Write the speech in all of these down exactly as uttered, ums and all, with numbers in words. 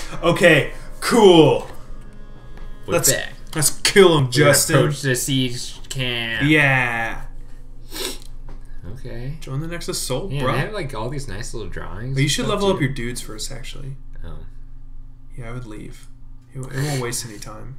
Okay, cool. We're let's back. let's kill him, Justin. Approach the siege camp. Yeah. Okay. Join the next assault, Yeah, bro. they have like all these nice little drawings. But you should level too. up your dudes first, actually. Oh. Yeah, I would leave. It, it won't waste any time.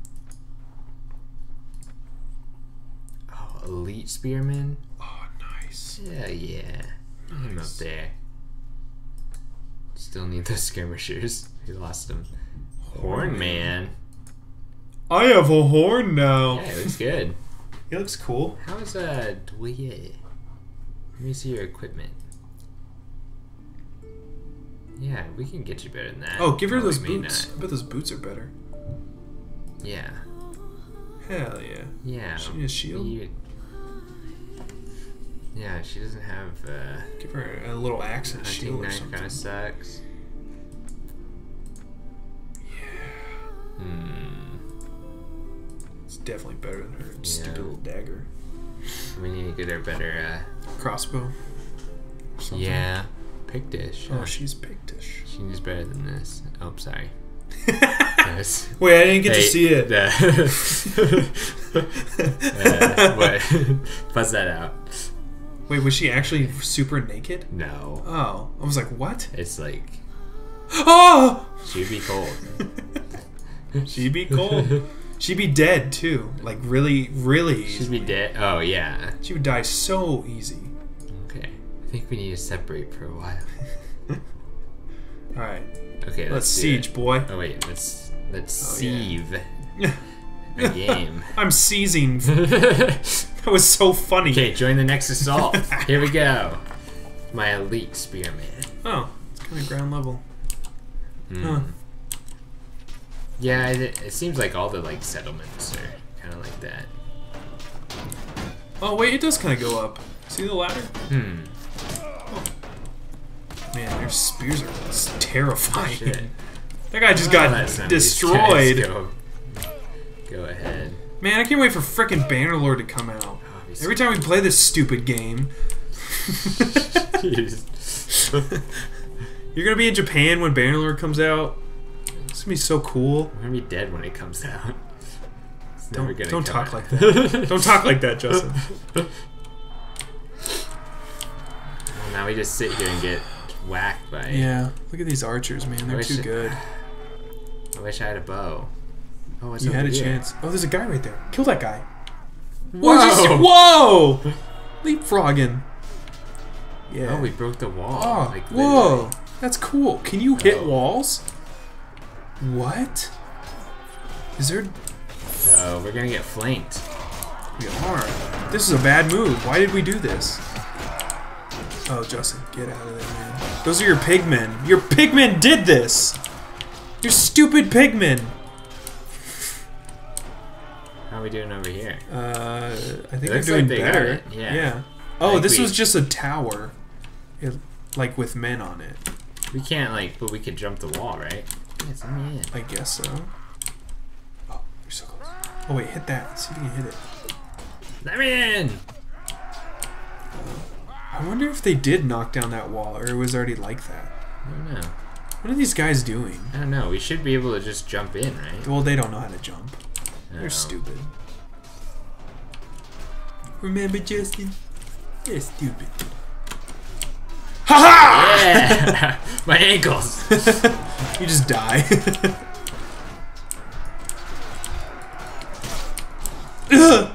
Oh, elite spearman. Oh, nice. Yeah, yeah. Nice. Him up there. Still need those skirmishers. We lost them. Horn man. I have a horn now. Yeah, it looks good. He looks cool. How's uh Dwyer? Let me see your equipment. Yeah, we can get you better than that. Oh, give her Oh, those we may boots. not. I bet those boots are better. Yeah. Hell yeah. Yeah. She need a shield? You- Yeah, she doesn't have uh Give her a little axe and a hunting shield or knife something. kinda sucks. Yeah. Hmm. It's definitely better than her stupid Yeah. little dagger. We need to get her better Crossbow. or uh something. yeah. Pigdish. Oh, huh? she's pigtish. She needs better than this. Oh, sorry. Yes. Wait, I didn't get Hey, to see it. Uh, uh, what? Buzz that out. Wait, was she actually super naked? No. Oh, I was like, what? It's like Oh! she'd be cold. She'd be cold. She'd be dead too. Like really, really easy. She'd be dead. Oh yeah. She would die so easy. Okay. I think we need to separate for a while. Alright, Okay. let's, Let's, do siege, it. boy. Oh wait. Let's let's Oh, yeah. sieve a game. I'm seizing. That was so funny. Okay. Join the next assault. Here we go. My elite spearman. Oh, it's kind of ground level. Hmm. Huh. Yeah, it, it seems like all the like settlements are kind of like that. Oh wait, it does kind of go up. See the ladder? Hmm. Man, their spears are s- terrifying. Shit. That guy just I'll got let some of these guys destroyed. Go, go ahead. Man, I can't wait for frickin' Bannerlord to come out. Oh, he's- Every time we play this stupid game. You're gonna be in Japan when Bannerlord comes out. It's gonna be so cool. I'm gonna be dead when it comes out. It's never Don't, gonna don't come talk out. like that. Don't talk like that, Justin. Well, now we just sit here and get whacked by. Yeah, look at these archers, man. They're wish too it- good. I wish I had a bow. Oh, it's You over had a here. chance. Oh, there's a guy right there. Kill that guy. Whoa! Whoa! Whoa! Leapfrogging. Yeah. Oh, we broke the wall. Oh, like, whoa! literally. That's cool. Can you hit Oh. walls? What? Is there? Oh, we're gonna get flanked. We are. This is a bad move. Why did we do this? Oh, Justin, get out of there, man. Those are your pigmen. Your pigmen did this. Your stupid pigmen. How are we doing over here? Uh, I think It they're looks doing like they got better. it, yeah. Yeah. I Oh, think this we- was just a tower, it, like with men on it. We can't like, but we could jump the wall, right? Yes, let me in. I guess so. Oh, you're so close. Oh wait, hit that. See if you can hit it. Let me in. I wonder if they did knock down that wall, or it was already like that. I don't know. What are these guys doing? I don't know. We should be able to just jump in, right? Well, they don't know how to jump. They're Oh. stupid. Remember, Justin? They're stupid. Ha Yeah! My ankles! ha! You just die. Ugh.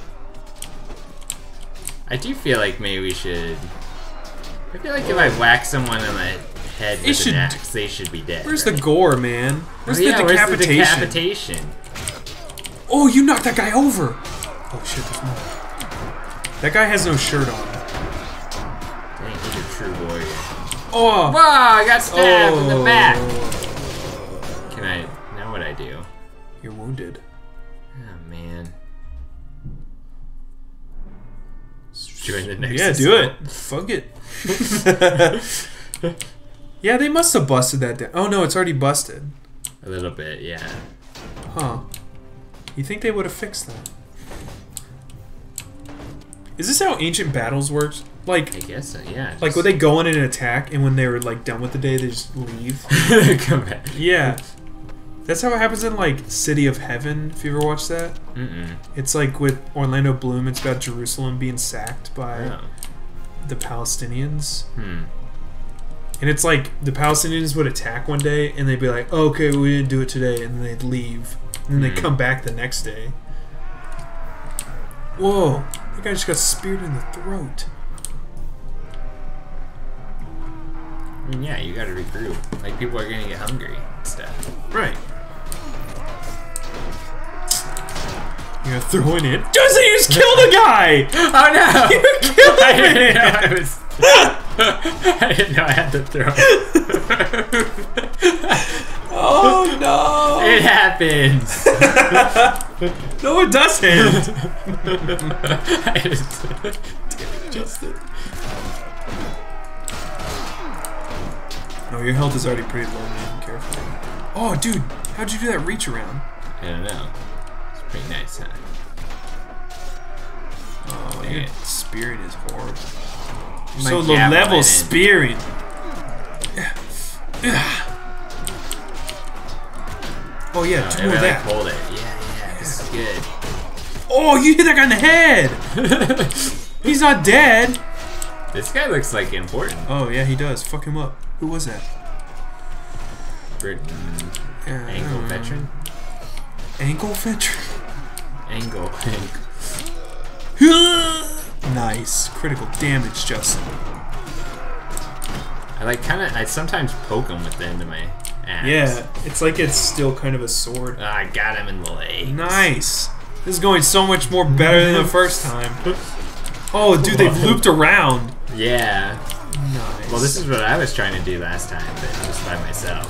I do feel like maybe we should... I feel like if I whack someone on the head It with should- an axe, they should be dead. Where's right? the gore, man? Where's Oh, yeah, the where's the decapitation? decapitation? Oh, you knocked that guy over! Oh shit, there's more. That guy has no shirt on. Dang, he's a true warrior. Oh! Whoa, I got stabbed in the back! Oh. Can I... Now what I do? You're wounded. Oh, man. Join the next Yeah, do assault. it. Fuck it. Yeah, they must have busted that down. Oh no, it's already busted. A little bit, yeah. Huh. You think they would have fixed that? Is this how ancient battles works? Like, I guess so, yeah. like would they go in and attack, and when they were like done with the day, they just leave? Come back. Yeah. That's how it happens in like City of Heaven. If you ever watched that, Mm-mm. it's like with Orlando Bloom. It's about Jerusalem being sacked by Oh. the Palestinians. Hmm. And it's like the Palestinians would attack one day and they'd be like, oh, okay, we didn't do it today. And then they'd leave. And then they'd Hmm. come back the next day. Whoa, that guy just got speared in the throat. I mean, yeah, you gotta regroup. Like, people are gonna get hungry and stuff. Right. You're gonna throw it in. Jose, you just killed a guy! Oh no! You killed I didn't him! know I was. I didn't know I had to throw. Oh no! It happens. No, it doesn't! I just, Justin. No, your health is already pretty low, man. Careful. Oh, dude, how'd you do that reach around? I don't know. It's pretty nice, huh? Oh, Dang your it. spearing is horrible. My So low javelin level and- spearing. Oh yeah, Oh, do I more of really that. pulled it. Yeah, yeah, this is good. Oh, you hit that guy in the head! He's not dead! This guy looks like important. Oh yeah, he does. Fuck him up. Who was that? Britain. Uh, Angle veteran? Ankle veteran? Angle. Angle. Nice. Critical damage, Justin. I like kind of. I sometimes poke him with the end of my axe. Yeah, it's like it's still kind of a sword. Ah, I got him in the leg. Nice. This is going so much more better than the first time. Oh, dude, they've looped around. Yeah. Nice. Well, this is what I was trying to do last time, but just by myself.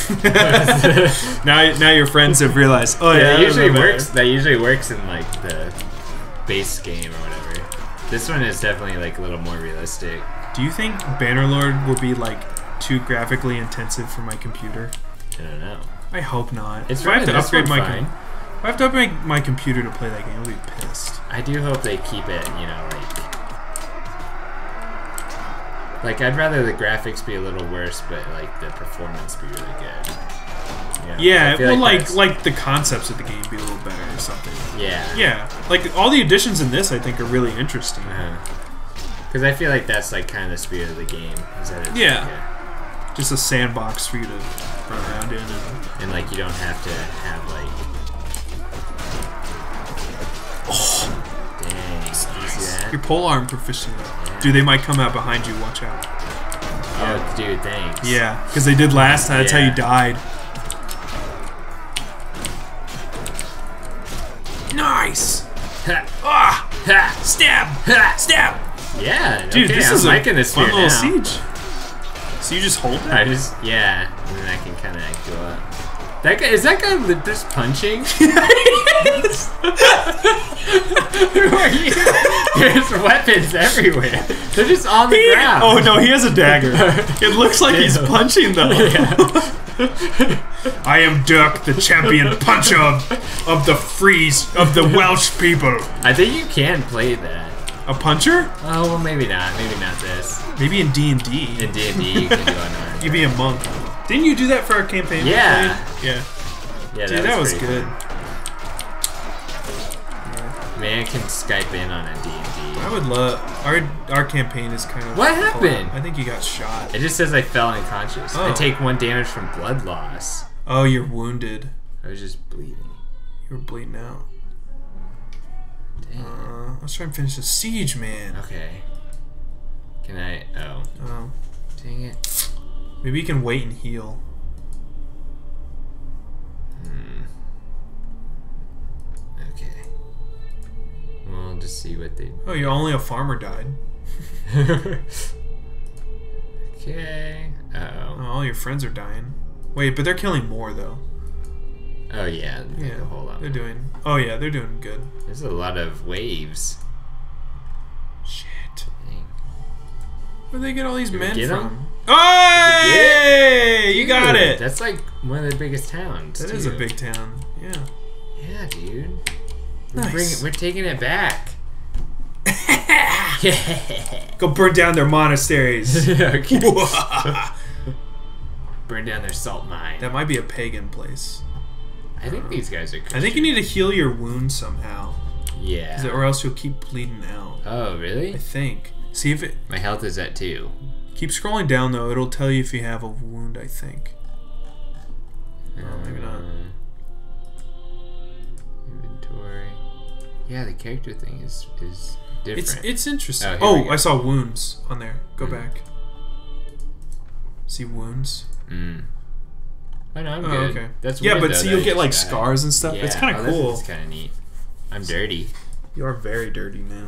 now, now your friends have realized. Oh yeah, Yeah, I it usually remember. works. That usually works in like the base game or whatever. This one is definitely like a little more realistic. Do you think Bannerlord will be like too graphically intensive for my computer? I don't know. I hope not. It's if I have to running this upgrade one my fine. com if I have to upgrade my computer to play that game, I'll be pissed. I do hope they keep it, you know, like like I'd rather the graphics be a little worse, but like the performance be really good. You know, Yeah, I feel well, like that's- like the concepts of the game be a little better or something. yeah, Yeah, like all the additions in this, I think, are really interesting. Because I feel like that's like kind of the spirit of the game. Is that it's Yeah. like a- Just a sandbox for you to run around in. And... and like you don't have to have like. Oh, Dang, you see that? your polearm proficient. Yeah. Dude, they might come out behind you. Watch out. Oh, dude, thanks. Yeah, because they did last time. That's how Yeah. you died. Nice. Ha, Ah, ha, stab, ha. stab. Yeah, Dude, okay, this I'm is liking a this fun spear little now. siege. So you just hold it? I just yeah, and then I can kind of go up. That guy is that guy li- just punching? Who are you? There's weapons everywhere. They're just on the He- ground. oh no, he has a dagger. It looks like he's Yeah. punching though. Yeah. I am Dirk, the champion puncher of, of the Fries, of the Welsh people. I think you can play that. A puncher? Oh well, maybe not. Maybe not this. Maybe in D and D. In D and D, you can do unarmed. You'd be a monk. Didn't you do that for our campaign? we Yeah. played? Yeah. Yeah, Dude, that was pretty good. fun. Maybe I can Skype in on a D and I D. would love our our campaign is kind of. What happened? I think you got shot. It just says I fell unconscious. I Oh. take one damage from blood loss. Oh, you're wounded. I was just bleeding. You were bleeding out. Dang. Uh, let's try and finish the siege, man. Okay. Can I? Oh, Oh, dang it. maybe you can wait and heal. Hmm. Okay. Well, I'll just see what they. Oh, you only a farmer died. Okay. Uh Oh, oh. all your friends are dying. Wait, but they're killing more though. Oh yeah. Yeah, A whole lot. they're more. doing. Oh yeah, they're doing good. There's a lot of waves. Shit. Dang. Where'd they get all these Did we men get 'em? from? Oh, hey! You got Dude, it. That's like one of the biggest towns. That is a too. big town. Yeah. Yeah, dude. We're, Nice. bringing, we're taking it back. Go burn down their monasteries. Okay. Burn down their salt mine. That might be a pagan place. I think these guys are Christian. I think you need to heal your wounds somehow. Yeah. Or else you'll keep bleeding out. Oh, really? I think. See if it... My health is at two. Keep scrolling down, though. It'll tell you if you have a wound, I think. Oh, maybe not. Um, Inventory. Yeah, the character thing is is different. It's it's interesting. Oh, Oh, here we go. I saw wounds on there. Go Mm. back. See wounds? Mm. Oh, no, I'm Oh, good. okay. That's Yeah, weird, but though, see, that you'll I get like just died. scars and stuff. It's Yeah. kind Oh, of that's- cool. It's kind of neat. I'm dirty. You are very dirty now.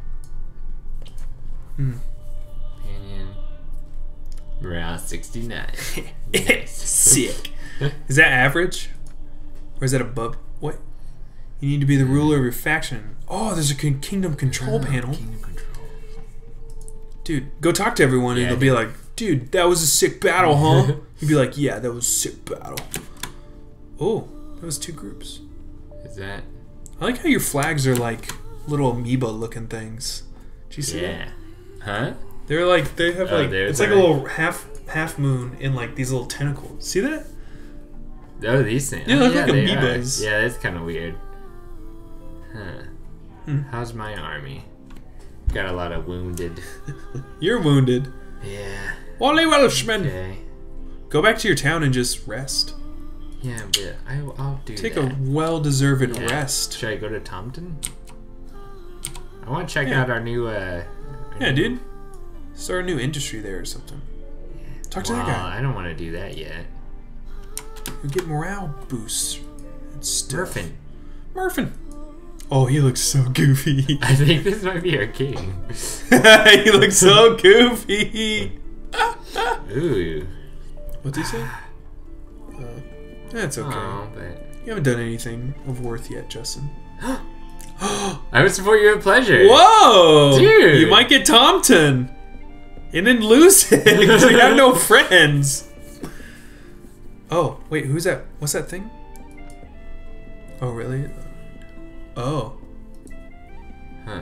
Hmm. Companion. Morale sixty-nine. Nice. Sick. Is that average? Or is that above? What? You need to be the ruler of your faction. Oh, there's a kin- kingdom control Oh, panel. Kingdom control. Dude, go talk to everyone Yeah, and they'll I be like, dude, that was a sick battle, huh? You'd be like, yeah, that was a sick battle. Oh, that was two groups. Is that? I like how your flags are like little amoeba looking things. Did you see that? Yeah. Huh? They're like, they have Oh, like, there's it's like a our- little half half moon in like these little tentacles. See that? Oh, these things. Yeah, they look like they amoebas. are. Yeah, that's kind of weird. Huh. Hmm. How's my army? Got a lot of wounded. You're wounded. Yeah. Wally Welshman! Okay. Go back to your town and just rest. Yeah, but I, I'll do Take that. a well-deserved Yeah. rest. Should I go to Tompton? I want to check Yeah. out our new. Uh, our Yeah, new- dude. Start a new industry there or something. Talk to Well, that guy. I don't want to do that yet. You'll get morale boosts. And stuff. Murphin. Murphin. Oh, he looks so goofy. I think this might be our king. He looks so goofy. Ooh. What'd he say? Uh, that's okay. Oh, but You haven't done anything of worth yet, Justin. I would support you with pleasure. Whoa! Dude. You might get Tompton. And then lose it because you have no friends. Oh, wait, who's that? What's that thing? Oh, really? Oh. Huh.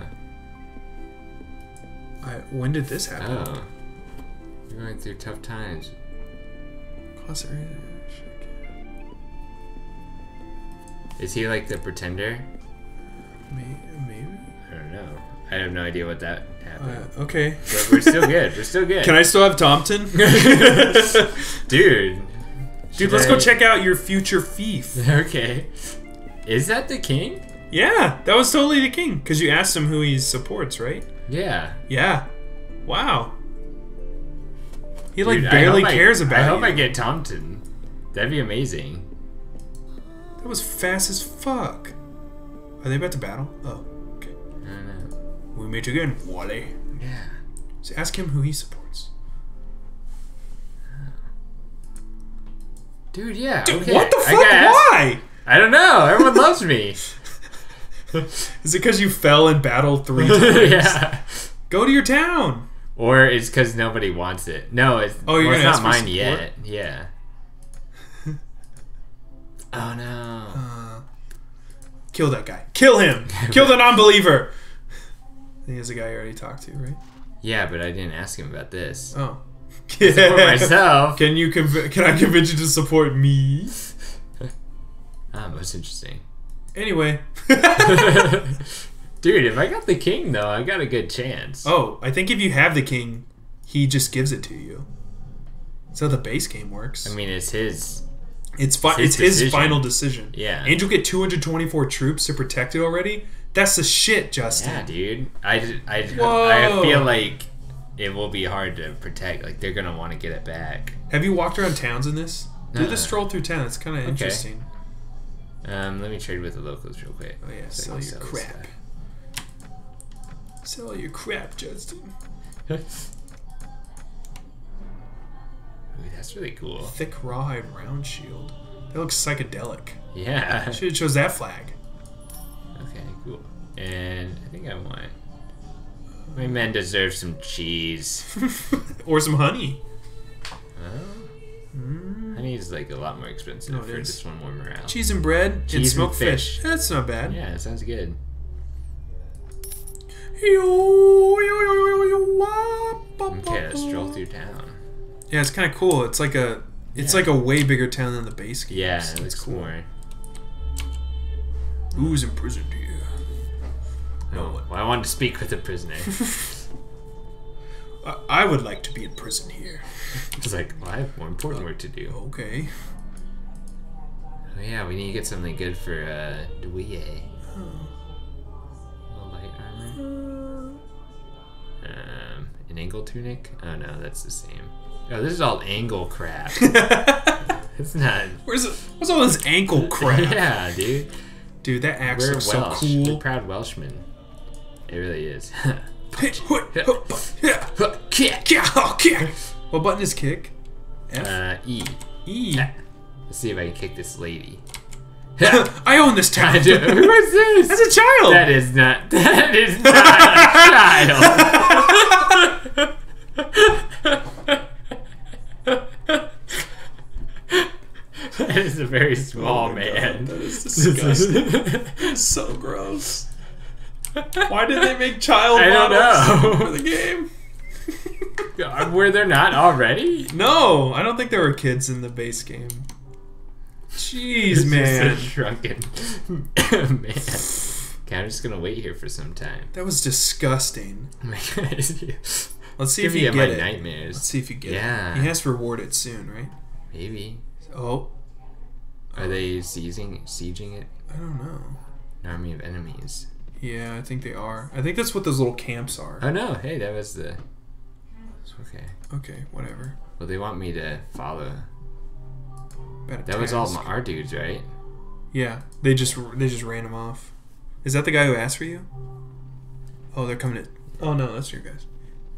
I, when did this happen? Oh. You're going through tough times. Concert- Is he like the pretender? May- Maybe. I don't know. I have no idea what that happened. Uh, okay. But we're still good. We're still good. Can I still have Tompton? Dude. Dude, Should let's I- go check out your future fief. Okay. Is that the king? Yeah, that was totally the king. Because you asked him who he supports, right? Yeah. Yeah. Wow. He like Dude, I barely hope I- cares about I hope you. I get Tompton. That'd be amazing. That was fast as fuck. Are they about to battle? Oh, okay. I don't know. We meet again, Wally. Yeah. So ask him who he supports. Dude, yeah. Dude, okay. what the I fuck? gotta ask- Why? I don't know. Everyone loves me. Is it because you fell in battle three times? Yeah. Go to your town. Or it's because nobody wants it. No, it's, Oh, you're well, it's gonna not ask for mine support? yet. Yeah. Oh no. Uh, kill that guy. Kill him. Kill the non-believer. I think he's a guy you already talked to, right? Yeah, but I didn't ask him about this. Oh. For myself. Can you conv- Can I convince you to support me? Ah, most interesting. Anyway. Dude, if I got the king though, I got a good chance. Oh, I think if you have the king, he just gives it to you. That's how the base game works. I mean, it's his. It's fi- it's his it's his decision. final decision. Yeah. And you'll get two hundred twenty-four troops to protect it already. That's the shit, Justin. Yeah, dude. I, I, Whoa. I feel like it will be hard to protect. Like, they're going to want to get it back. Have you walked around towns in this? Do Nuh-uh. the stroll through town. It's kind of interesting. Um, let me trade with the locals real quick. Oh yeah, So I sell can your this crap. Sell your crap, Justin. guy. Ooh, that's really cool. Thick rawhide round shield. That looks psychedelic. Yeah. Should have chose that flag. Okay, cool. And I think I want. My men deserve some cheese. Or some honey. Oh, Mm. honey is like a lot more expensive No, it for is. just one more morale. Cheese and bread and Cheese and smoked fish. fish. That's not bad. Yeah, it sounds good. Okay, let's stroll through town. Yeah, it's kind of cool. It's like a, it's Yeah. like a way bigger town than the base game. Yeah, It's- it it's looks more. Who's imprisoned here? No, well, I wanted to speak with the prisoner. I, I would like to be in prison here. It's like, well, I have more important work to do. Okay. Oh yeah, we need to get something good for uh, Douye. Oh. Light armor. Um, an angle tunic? Oh no, that's the same. Oh, this is all angle crap. It's not. Where's it? What's all this ankle crap? Yeah, dude. Dude, that axe We're looks Welsh. so cool. We're proud Welshmen. It really is. What button is kick? F? Uh, E. E. Let's see if I can kick this lady. I own this town. I do. Who is this? That's a child. That is not. That is not a child. That is a very small Oh my man. God, that is disgusting. So gross. Why did they make child I don't models know. for the game? God, were there not already? No, I don't think there were kids in the base game. Jeez, It's man. just a shrunken man. Okay, I'm just gonna wait here for some time. That was disgusting. Oh my God. Let's see Give if you me get my it. nightmares. Let's see if you get Yeah. it. He has to reward it soon, right? Maybe. Oh, Are they sieging sieging it? I don't know. An army of enemies. Yeah, I think they are. I think that's what those little camps are. Oh no! Hey, that was the. Okay. Okay, whatever. Well, they want me to follow. Better That was all task. my, our dudes, right? Yeah, they just they just ran him off. Is that the guy who asked for you? Oh, they're coming in. Oh no, that's your guys.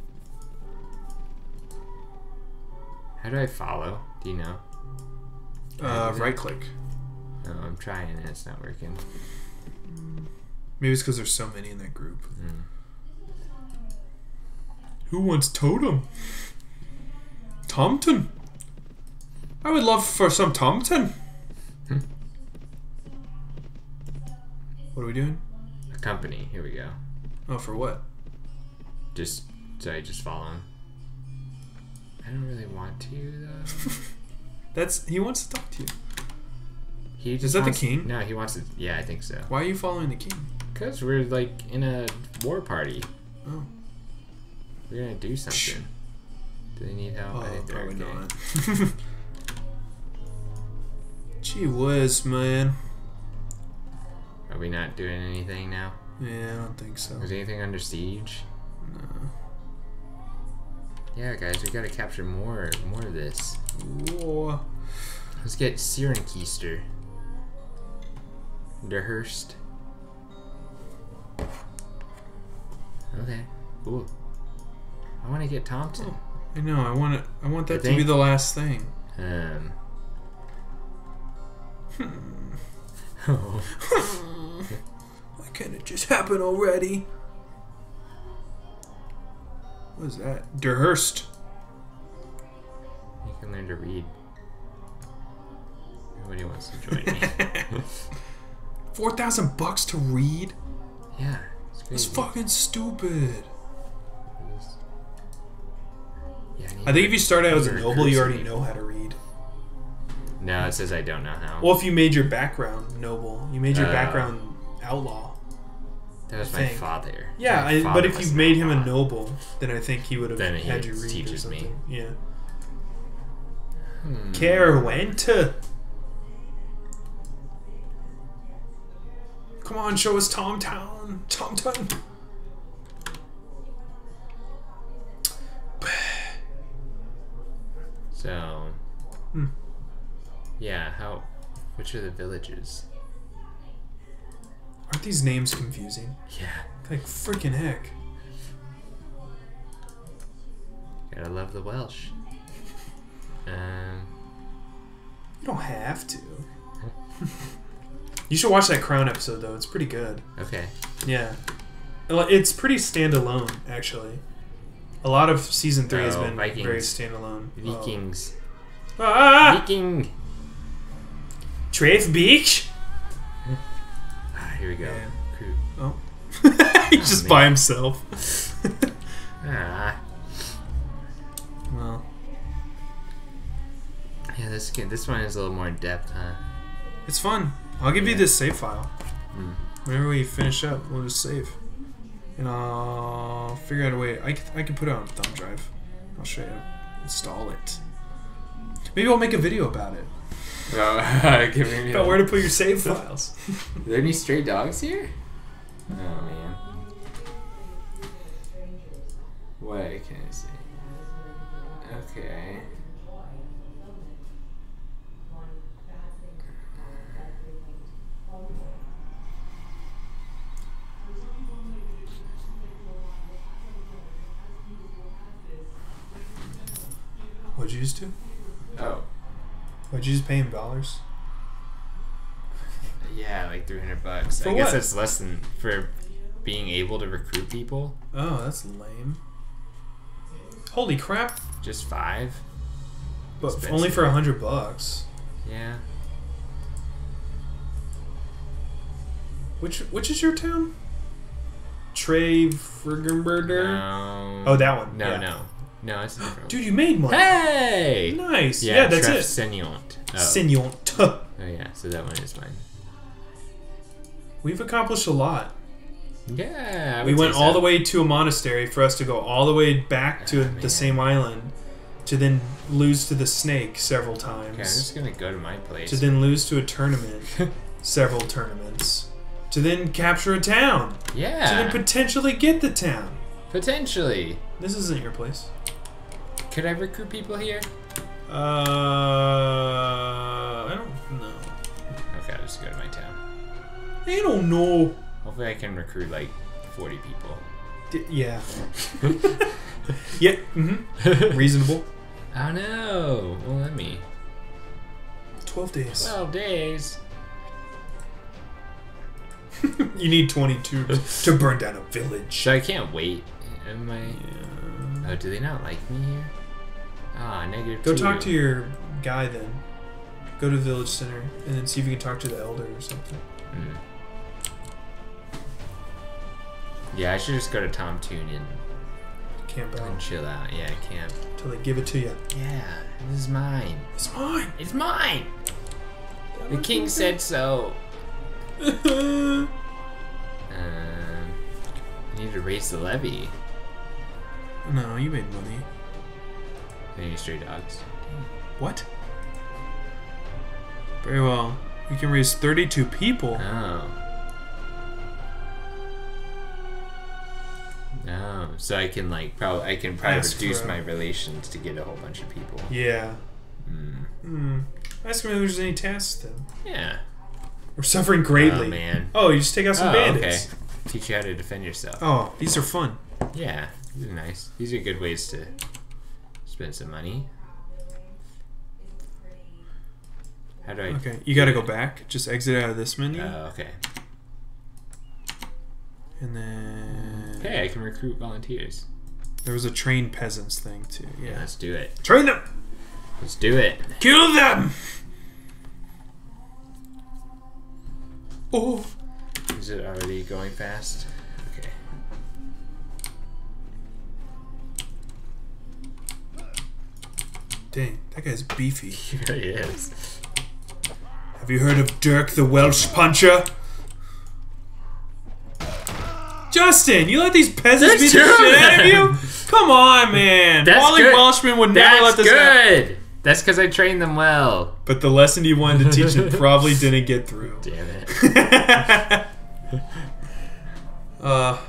How do I follow? Do you know? Uh, right click. No, I'm trying and it's not working. Maybe it's because there's so many in that group. Mm. Who wants totem? Tomton. I would love for some Tomton. Hmm. What are we doing? A company. Here we go. Oh, for what? Just sorry, just follow him. I don't really want to though. That's he wants to talk to you. He just Is that the wants- king? No, he wants to. Yeah, I think so. Why are you following the king? Cause we're like in a war party. Oh, We're gonna do something. Do they need help? I oh think they're probably okay. not. Gee whiz, man. Are we not doing anything now? Yeah, I don't think so. Was anything under siege? No. Yeah, guys, we gotta capture more, more of this. Whoa. Let's get Sirenkeister. Derhurst. Okay, cool. I want to get Thompson. I know. I want it. I want that I to be think- the last thing. Um. Hmm. Why can't it just happen already? What is that? Derhurst. You can learn to read. Nobody wants to join me. Four thousand bucks to read? Yeah, it's That's crazy. fucking stupid. Yeah, I think if you start out as a Recruit noble, you some already people. know how to read. No, it says I don't know how. Well, if you made your background noble, you made your Uh, background outlaw. that was I my think. father. Yeah, My I, father but if was you an made him a outlaw. noble, then I think he would have Then he had you read or teaches me. something. Yeah. Hmm. Carwenta. Come on, show us Tom Town. Tom Town. So, Hmm. yeah, how? Which are the villages? Aren't these names confusing? Yeah, Like freaking heck. gotta love the Welsh. Um, You don't have to. You should watch that Crown episode though. It's pretty good. okay. Yeah. It's pretty standalone, actually. A lot of season three has Oh, been Vikings. very standalone. Vikings. Oh. Ah! Viking. Trafe Beach. Ah, here we go. Yeah. Crew. Oh. He's just man. by himself. Ah. Well, Yeah, this game, this one is a little more in depth, huh? it's fun. I'll give you Yeah. this save file. Mm. Whenever we finish up, we'll just save. And I'll figure out a way. I, I can put it on a thumb drive. I'll show you how to install it. Maybe I'll make a video about it. Oh, give me About where to put your save files. Are there any stray dogs here? Oh man. What can I say? Okay. What'd you just do? Oh. What'd you just pay in dollars? Yeah, like three hundred bucks. For I guess what? that's less than for being able to recruit people. Oh, that's lame. Holy crap! Just five? But Expensive. only for a hundred bucks. Yeah. Which which is your town? Trey Frigenberger? No. Oh, that one. No, Yeah. no. No, it's a different one. Dude, you made money. Hey! Nice. Yeah, Yeah, that's Treff it. Seniont. Oh. Seniont. Oh yeah, so that one is mine. We've accomplished a lot. Yeah. I We would went say all so. the way to a monastery for us to go all the way back to Oh, the man. same island, to then lose to the snake several times, Okay, I'm just gonna go to my place. to then lose to a tournament, several tournaments, to then capture a town, to yeah. then potentially get the town. Potentially. This isn't your place. Could I recruit people here? Uh, I don't know. Okay, I'll just go to my town. I don't know. Hopefully I can recruit like forty people. D yeah. Yeah. Mm-hmm. Reasonable. Oh no! Well, let me. Twelve days. Twelve days. You need twenty-two to burn down a village. So I can't wait. Am I? Yeah. Oh, do they not like me here? Ah, negative Go two. talk to your guy then. Go to the village center and then see if you can talk to the elder or something. Mm. Yeah, I should just go to Tom Toon and, Camp and out chill out. Yeah, I can't. till they give it to you. Yeah, this is mine. It's mine. It's mine. The king said so. Um, I need to raise the levy. No, you made money. Any stray dogs? What? Very well. You can raise thirty-two people. Oh. No, so I can like probably I can probably Ask reduce for a- my relations to get a whole bunch of people. Yeah. Mm. Hmm. Ask him if there's any tasks then. Yeah. We're suffering greatly. Oh man. Oh, you just take out some Oh, bandits. okay. Teach you how to defend yourself. Oh, these are fun. Yeah, these are nice. These are good ways to spend some money. How do I? Okay, you gotta go back. Just exit out of this menu. Oh, okay. And then... Hey, I can recruit volunteers. There was a trained peasants thing too. Yeah, Yeah. let's do it. Train them! Let's do it. Kill them! Oh! Is it already going fast? Okay. Dang, that guy's beefy. He really is. Have you heard of Dirk the Welsh Puncher? Justin, you let these peasants There's beat the two of shit out of them. you? Come on, man. That's Wally good. Welshman would never let That's this happen. good. That's because I trained them well. But the lesson you wanted to teach him probably didn't get through. Damn it. uh,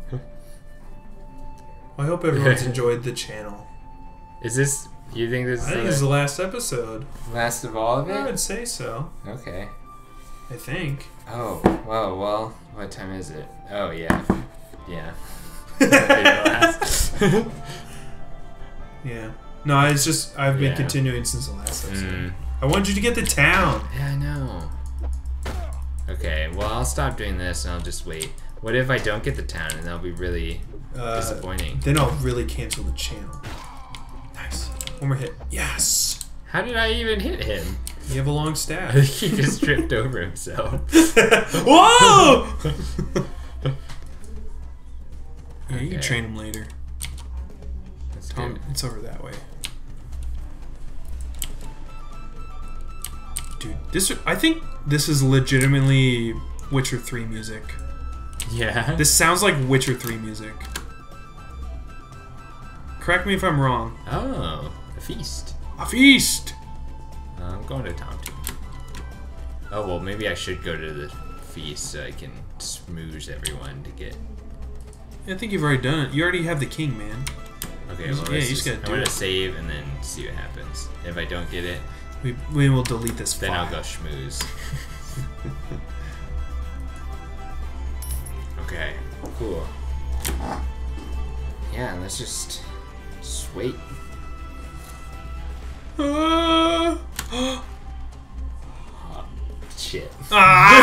I hope everyone's enjoyed the channel. Is this? You think this is I think the this is the last episode. last of all of I it? would say so. Okay. I think. Oh, well, well, what time is it? Oh, yeah. Yeah. Yeah. No, it's just I've been Yeah. continuing since the last episode. Mm. I wanted you to get the town. Yeah, I know. Okay, well, I'll stop doing this and I'll just wait. What if I don't get the town and that'll be really Uh, disappointing? Then I'll really cancel the channel. Nice. One more hit. Yes. How did I even hit him? You have a long I staff. think he just tripped over himself. Whoa! Yeah, you can Okay. train him later. Let's do Tom, it. it's over that way. Dude, this I think this is legitimately Witcher three music. Yeah. This sounds like Witcher three music. Correct me if I'm wrong. Oh, a feast. A feast! Uh, I'm going to Tom Tomb. Oh, well, maybe I should go to the feast so I can smooze everyone to get... I think you've already done it. You already have the king, man. Okay, well, yeah, you this just is, gotta I'm do going it. to save and then see what happens. If I don't get it, We, we will delete this then file. I'll go schmooze. Okay, cool. Yeah, let's just, just wait. Uh, Shit. ah!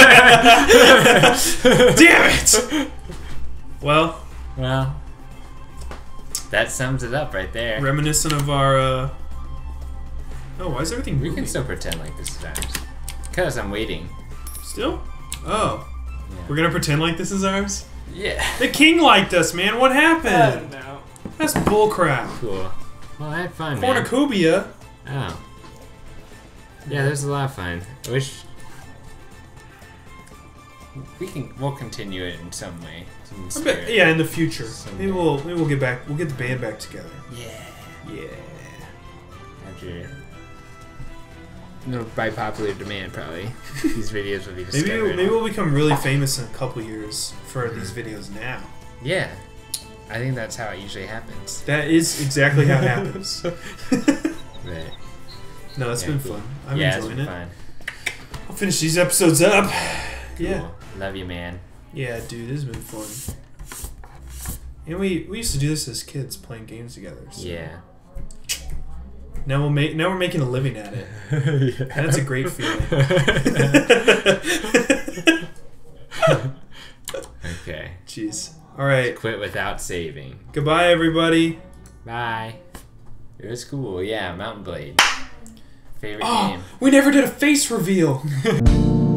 Damn it! Well, Well, that sums it up right there. reminiscent of our. Uh... Oh, why is everything We moving? can still pretend like this is ours. Because I'm waiting. Still? Oh, Yeah. we're gonna pretend like this is ours. Yeah. The king liked us, man. What happened? no. That's bullcrap. Cool. Well, I had fun, man. Cornucopia. Oh. Yeah, there's a lot of fun. I wish we can. We'll continue it in some way. Some I bet, spirit. yeah, in the future. Someday. Maybe we'll maybe we'll get back. We'll get the band back together. Yeah. Yeah. After. No, by popular demand, probably. These videos will be discovered. Maybe maybe we'll become really famous in a couple years for these videos now. Yeah. I think that's how it usually happens. That is exactly how it happens. Right. No, it's Yeah, been cool. fun. I'm yeah, it's enjoying been it. fun. I'll finish these episodes up. Cool. Yeah. Love you, man. Yeah, dude, this has been fun. And we we used to do this as kids, playing games together. So. Yeah. Now we'll make now we're making a living at it. Yeah. That's a great feeling. Okay. Jeez. All right. Quit without saving. Goodbye, everybody. Bye. It was cool. Yeah, Mountain Blade. Favorite Oh, game. we never did a face reveal.